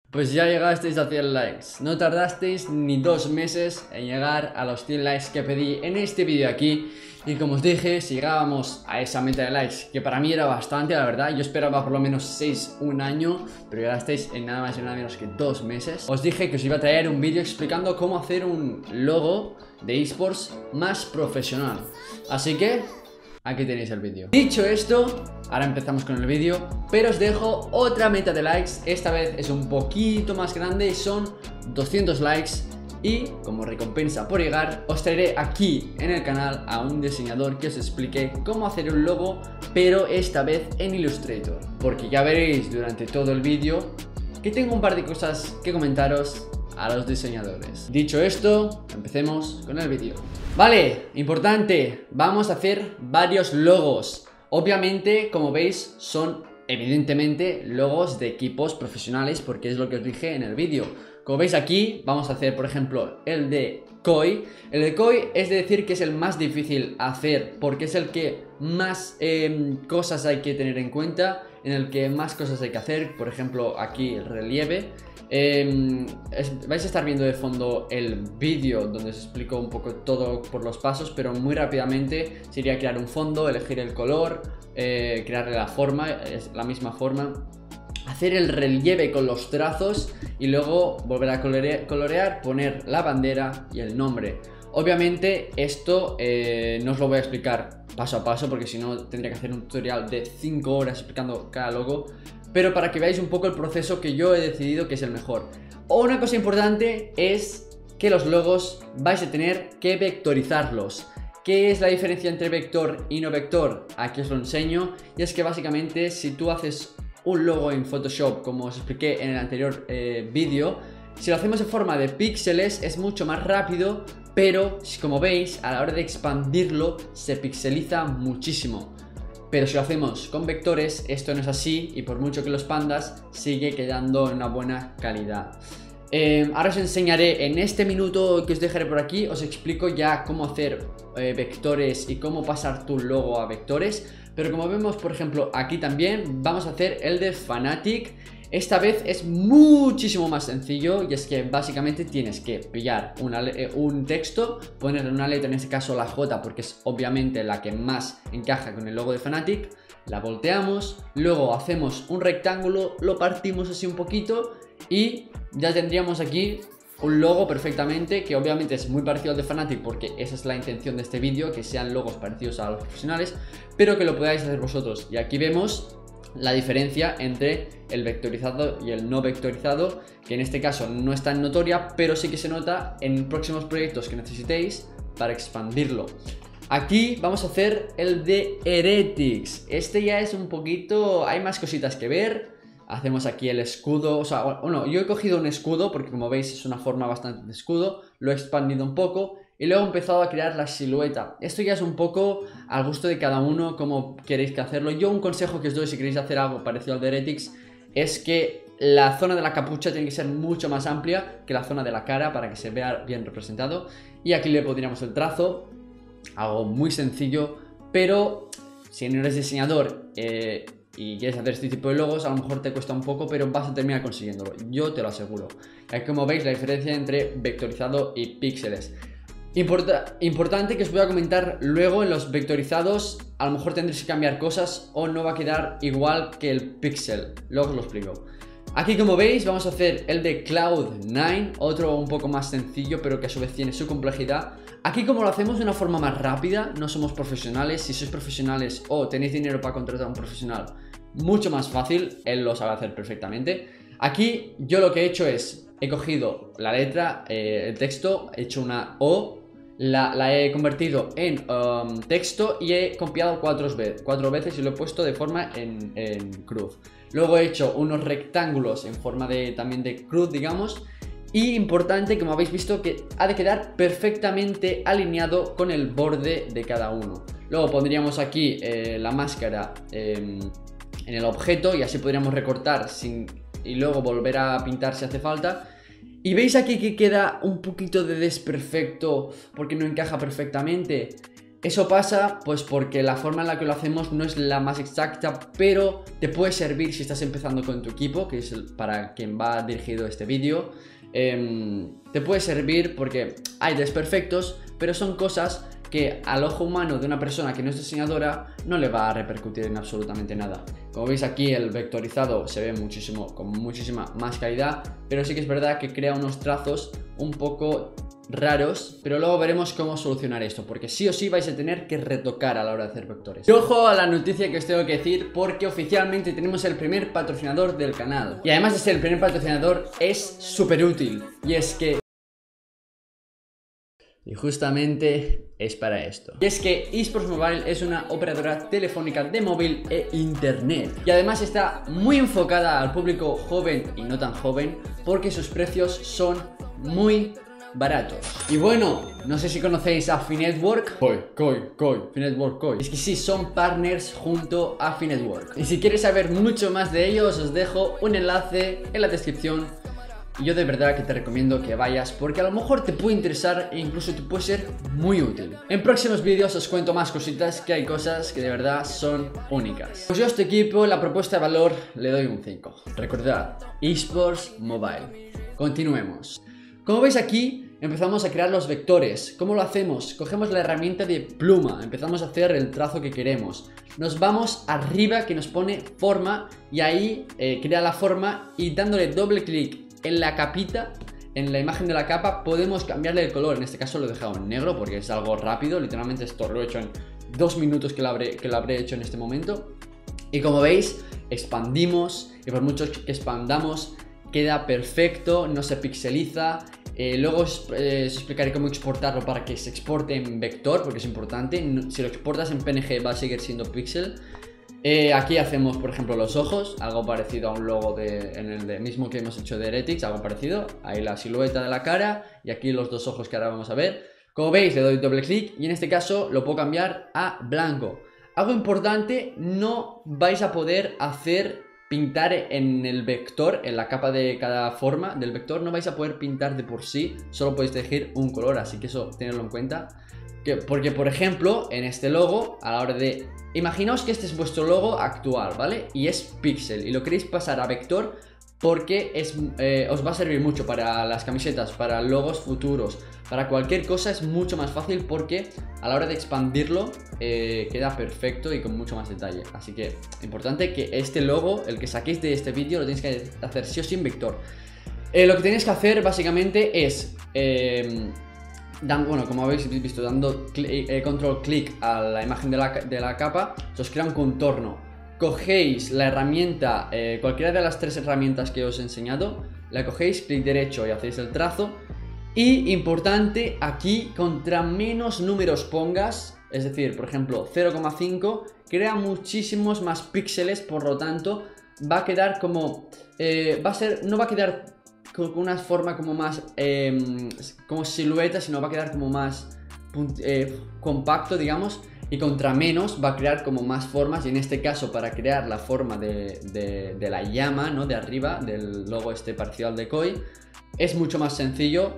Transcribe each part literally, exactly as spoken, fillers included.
Pues ya llegasteis a cien likes, no tardasteis ni dos meses en llegar a los cien likes que pedí en este vídeo aquí. Y como os dije, si llegábamos a esa meta de likes, que para mí era bastante, la verdad, yo esperaba por lo menos seis, un año, pero llegasteis en nada más y nada menos que dos meses. Os dije que os iba a traer un vídeo explicando cómo hacer un logo de eSports más profesional. Así que aquí tenéis el vídeo. Dicho esto, ahora empezamos con el vídeo, pero os dejo otra meta de likes. Esta vez es un poquito más grande y son doscientos likes. Y como recompensa por llegar, os traeré aquí en el canal a un diseñador que os explique cómo hacer un logo, pero esta vez en Illustrator. Porque ya veréis durante todo el vídeo que tengo un par de cosas que comentaros a los diseñadores. Dicho esto, empecemos con el vídeo. Vale, importante, vamos a hacer varios logos. Obviamente, como veis, son evidentemente logos de equipos profesionales, porque es lo que os dije en el vídeo. Como veis aquí, vamos a hacer, por ejemplo, el de Koi. El de Koi es de decir que es el más difícil hacer, porque es el que más eh, cosas hay que tener en cuenta, en el que más cosas hay que hacer. Por ejemplo, aquí el relieve. Eh, es, vais a estar viendo de fondo el vídeo donde os explico un poco todo por los pasos, pero muy rápidamente sería crear un fondo, elegir el color, eh, crearle la forma, es la misma forma, hacer el relieve con los trazos y luego volver a colorear, colorear, poner la bandera y el nombre. Obviamente esto eh, no os lo voy a explicar paso a paso, porque si no tendría que hacer un tutorial de cinco horas explicando cada logo, pero para que veáis un poco el proceso que yo he decidido que es el mejor. Una cosa importante es que los logos vais a tener que vectorizarlos. ¿Qué es la diferencia entre vector y no vector? Aquí os lo enseño, y es que básicamente si tú haces un logo en Photoshop, como os expliqué en el anterior eh, vídeo, si lo hacemos en forma de píxeles es mucho más rápido, pero como veis a la hora de expandirlo se pixeliza muchísimo. Pero si lo hacemos con vectores esto no es así, y por mucho que lo expandas sigue quedando en una buena calidad. Eh, ahora os enseñaré en este minuto que os dejaré por aquí, os explico ya cómo hacer eh, vectores y cómo pasar tu logo a vectores. Pero como vemos, por ejemplo, aquí también vamos a hacer el de Fnatic. Esta vez es muchísimo más sencillo, y es que básicamente tienes que pillar una, eh, un texto, ponerle una letra, en este caso la J, porque es obviamente la que más encaja con el logo de Fnatic. La volteamos, luego hacemos un rectángulo, lo partimos así un poquito y ya tendríamos aquí un logo perfectamente, que obviamente es muy parecido al de Fnatic, porque esa es la intención de este vídeo, que sean logos parecidos a los profesionales, pero que lo podáis hacer vosotros. Y aquí vemos la diferencia entre el vectorizado y el no vectorizado, que en este caso no es tan notoria, pero sí que se nota en próximos proyectos que necesitéis para expandirlo. Aquí vamos a hacer el de Heretics. Este ya es un poquito, hay más cositas que ver. Hacemos aquí el escudo, o sea, bueno, yo he cogido un escudo porque como veis es una forma bastante de escudo, lo he expandido un poco y luego he empezado a crear la silueta. Esto ya es un poco al gusto de cada uno, como queréis que hacerlo. Yo un consejo que os doy si queréis hacer algo parecido al de Heretics es que la zona de la capucha tiene que ser mucho más amplia que la zona de la cara para que se vea bien representado. Y aquí le pondríamos el trazo, algo muy sencillo, pero si no eres diseñador eh, y quieres hacer este tipo de logos, a lo mejor te cuesta un poco, pero vas a terminar consiguiéndolo, yo te lo aseguro. Aquí como veis la diferencia entre vectorizado y píxeles. Importa, importante que os voy a comentar luego, en los vectorizados a lo mejor tendréis que cambiar cosas o no va a quedar igual que el pixel, luego os lo explico. Aquí como veis vamos a hacer el de Cloud nine, otro un poco más sencillo pero que a su vez tiene su complejidad. Aquí como lo hacemos de una forma más rápida, no somos profesionales. Si sois profesionales o tenéis dinero para contratar a un profesional, mucho más fácil, él lo sabe hacer perfectamente. Aquí yo lo que he hecho es, he cogido la letra, eh, el texto, he hecho una O, la, la he convertido en um, texto y he copiado cuatro, cuatro veces y lo he puesto de forma en, en cruz. Luego he hecho unos rectángulos en forma de, también de cruz, digamos. Y importante, como habéis visto, que ha de quedar perfectamente alineado con el borde de cada uno. Luego pondríamos aquí eh, la máscara eh, en el objeto y así podríamos recortar sin, y luego volver a pintar si hace falta. Y veis aquí que queda un poquito de desperfecto porque no encaja perfectamente. Eso pasa pues porque la forma en la que lo hacemos no es la más exacta, pero te puede servir si estás empezando con tu equipo, que es para quien va dirigido este vídeo. Eh, te puede servir porque hay desperfectos, pero son cosas que al ojo humano de una persona que no es diseñadora no le va a repercutir en absolutamente nada. Como veis aquí, el vectorizado se ve muchísimo, con muchísima más calidad, pero sí que es verdad que crea unos trazos un poco raros, pero luego veremos cómo solucionar esto, porque sí o sí vais a tener que retocar a la hora de hacer vectores. Y ojo a la noticia que os tengo que decir, porque oficialmente tenemos el primer patrocinador del canal. Y además de ser el primer patrocinador, es súper útil, y es que Y justamente es para esto. Y es que eSports Mobile es una operadora telefónica de móvil e internet. Y además está muy enfocada al público joven y no tan joven, porque sus precios son muy baratos. Y bueno, no sé si conocéis a Finetwork. Koi, Koi, Koi, Finetwork, Koi. Es que sí, son partners junto a Finetwork. Y si quieres saber mucho más de ellos, os dejo un enlace en la descripción. Y yo de verdad que te recomiendo que vayas, porque a lo mejor te puede interesar e incluso te puede ser muy útil. En próximos vídeos os cuento más cositas, que hay cosas que de verdad son únicas. Pues yo a este equipo, la propuesta de valor, le doy un cinco. Recordad, eSports Mobile. Continuemos. Como veis aquí, empezamos a crear los vectores. ¿Cómo lo hacemos? Cogemos la herramienta de pluma, empezamos a hacer el trazo que queremos. Nos vamos arriba que nos pone forma y ahí eh, crea la forma, y dándole doble clic en la capita, en la imagen de la capa, podemos cambiarle el color. En este caso lo he dejado en negro porque es algo rápido. Literalmente esto lo he hecho en dos minutos que lo habré, que lo habré hecho en este momento. Y como veis, expandimos, y por mucho que expandamos queda perfecto, no se pixeliza. Eh, luego os, eh, os explicaré cómo exportarlo para que se exporte en vector, porque es importante. Si lo exportas en P N G va a seguir siendo pixel. Eh, aquí hacemos, por ejemplo, los ojos, algo parecido a un logo de, en el de, mismo que hemos hecho de Heretics, algo parecido. Ahí la silueta de la cara y aquí los dos ojos que ahora vamos a ver. Como veis, le doy doble clic y en este caso lo puedo cambiar a blanco. Algo importante, no vais a poder hacer pintar en el vector, en la capa de cada forma del vector, no vais a poder pintar de por sí, solo podéis elegir un color, así que eso tenedlo en cuenta. Que, porque por ejemplo, en este logo, a la hora de... Imaginaos que este es vuestro logo actual, ¿vale? Y es pixel y lo queréis pasar a vector porque es, eh, os va a servir mucho para las camisetas, para logos futuros, para cualquier cosa es mucho más fácil, porque a la hora de expandirlo eh, queda perfecto y con mucho más detalle. Así que importante que este logo, el que saquéis de este vídeo, lo tenéis que hacer sí o sí en vector. Eh, lo que tenéis que hacer básicamente es... Eh, Dan, bueno, como habéis visto, dando eh, control clic a la imagen de la, de la capa, se os crea un contorno. Cogéis la herramienta, eh, cualquiera de las tres herramientas que os he enseñado, la cogéis, clic derecho y hacéis el trazo. Y importante, aquí, contra menos números pongas, es decir, por ejemplo, cero coma cinco, crea muchísimos más píxeles, por lo tanto, va a quedar como... Eh, va a ser, no va a quedar con una forma como más eh, como silueta, sino va a quedar como más eh, compacto, digamos, y contra menos va a crear como más formas. Y en este caso, para crear la forma de, de, de la llama, ¿no? De arriba, del logo este parcial de Koi, es mucho más sencillo.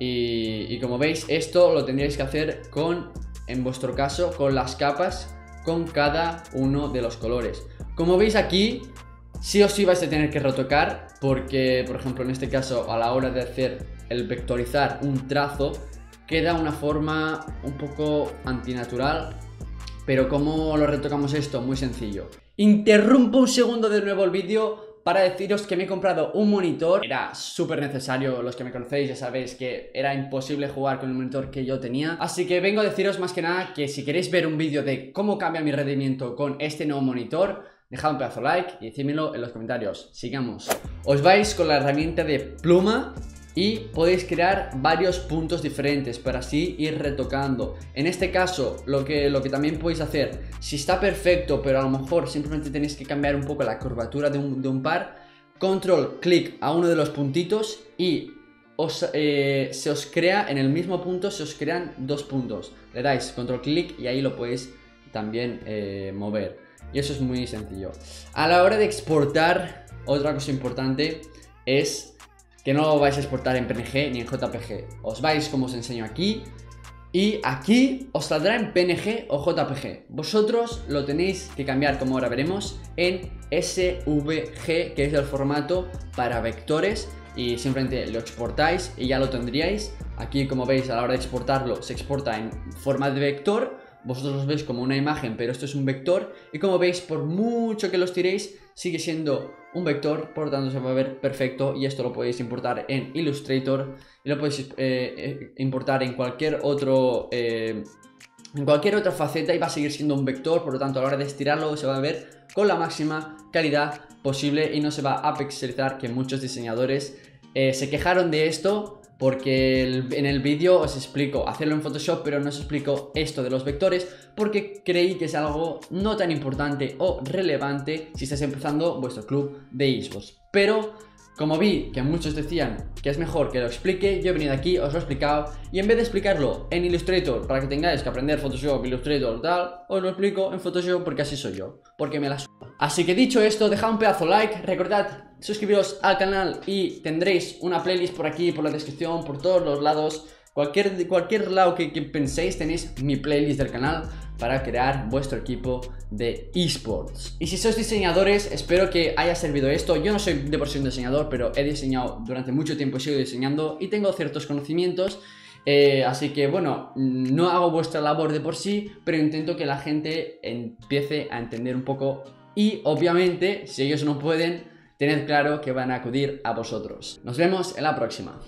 Y, y como veis, esto lo tendríais que hacer con, en vuestro caso, con las capas, con cada uno de los colores. Como veis aquí, sí o sí vais a tener que retocar, porque por ejemplo en este caso, a la hora de hacer el vectorizar un trazo, queda una forma un poco antinatural. Pero ¿cómo lo retocamos esto? Muy sencillo. Interrumpo un segundo de nuevo el vídeo para deciros que me he comprado un monitor. Era súper necesario, los que me conocéis ya sabéis que era imposible jugar con el monitor que yo tenía. Así que vengo a deciros más que nada que si queréis ver un vídeo de cómo cambia mi rendimiento con este nuevo monitor, dejad un pedazo de like y decídmelo en los comentarios. Sigamos. Os vais con la herramienta de pluma y podéis crear varios puntos diferentes para así ir retocando. En este caso, lo que, lo que también podéis hacer, si está perfecto, pero a lo mejor simplemente tenéis que cambiar un poco la curvatura de un, de un par, control clic a uno de los puntitos y os, eh, se os crea en el mismo punto, se os crean dos puntos. Le dais control clic y ahí lo podéis también eh, mover. Y eso es muy sencillo. A la hora de exportar, otra cosa importante es que no lo vais a exportar en P N G ni en J P G. Os vais, como os enseño aquí, Y aquí os saldrá en P N G o J P G. Vosotros lo tenéis que cambiar, como ahora veremos, en S V G, que es el formato para vectores. Y simplemente lo exportáis y ya lo tendríais. Aquí, como veis, a la hora de exportarlo, se exporta en forma de vector. Vosotros los veis como una imagen, pero esto es un vector. Y como veis, por mucho que los tiréis, sigue siendo un vector, por lo tanto se va a ver perfecto. Y esto lo podéis importar en Illustrator y lo podéis eh, importar en cualquier otro eh, en cualquier otra faceta y va a seguir siendo un vector. Por lo tanto, a la hora de estirarlo se va a ver con la máxima calidad posible y no se va a pixelizar, que muchos diseñadores eh, se quejaron de esto. Porque el, en el vídeo os explico hacerlo en Photoshop, pero no os explico esto de los vectores porque creí que es algo no tan importante o relevante si estáis empezando vuestro club de eSports. Pero como vi que muchos decían que es mejor que lo explique, yo he venido aquí, os lo he explicado y en vez de explicarlo en Illustrator para que tengáis que aprender Photoshop, Illustrator, tal, os lo explico en Photoshop porque así soy yo, porque me la suda. Así que dicho esto, dejad un pedazo de like, recordad suscribiros al canal y tendréis una playlist por aquí, por la descripción, por todos los lados. Cualquier, cualquier lado que, que penséis tenéis mi playlist del canal para crear vuestro equipo de eSports. Y si sois diseñadores, espero que haya servido esto. Yo no soy de por sí un diseñador, pero he diseñado durante mucho tiempo, he sido diseñando y tengo ciertos conocimientos. Eh, así que bueno, no hago vuestra labor de por sí, pero intento que la gente empiece a entender un poco. Y obviamente, si ellos no pueden, tened claro que van a acudir a vosotros. Nos vemos en la próxima.